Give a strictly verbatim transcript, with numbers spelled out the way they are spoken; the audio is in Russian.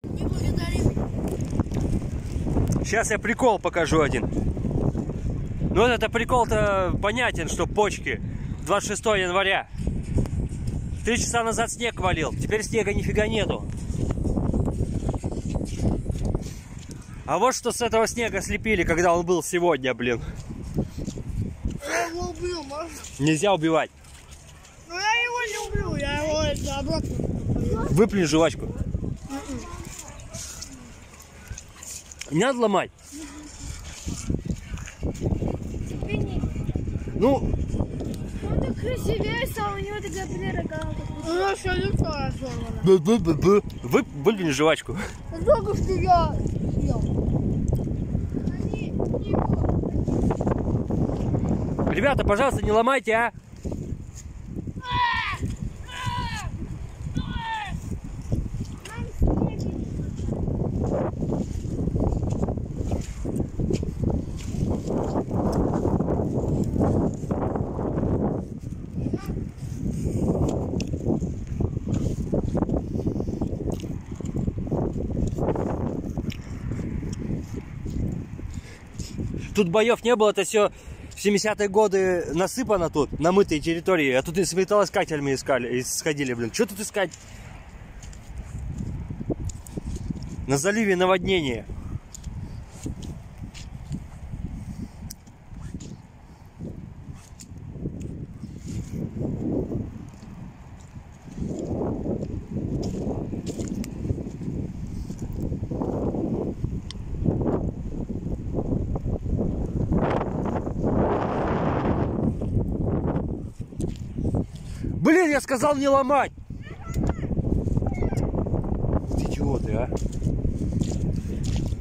Не благодари меня. Сейчас я прикол покажу один. Ну это прикол-то понятен, что почки. двадцать шестого января. Три часа назад снег валил. Теперь снега нифига нету. А вот что с этого снега слепили, когда он был сегодня, блин. Я его убью, можно? Нельзя убивать. Но я его не убью, я его это, обратно. Выплюнь жвачку. Не надо ломать. Ну, Он так красивее стал, у него такая прирога. У него все лицо разорвано. Вы, выплюнь жвачку. Только что я съел. Ребята, пожалуйста, не ломайте, а. Тут боев не было, это все в семидесятые годы насыпано тут, на мытой территории. А тут и с металлоискателями искали, сходили, блин. Что тут искать? На заливе наводнение. Блин, я сказал не ломать! Идиоты, а!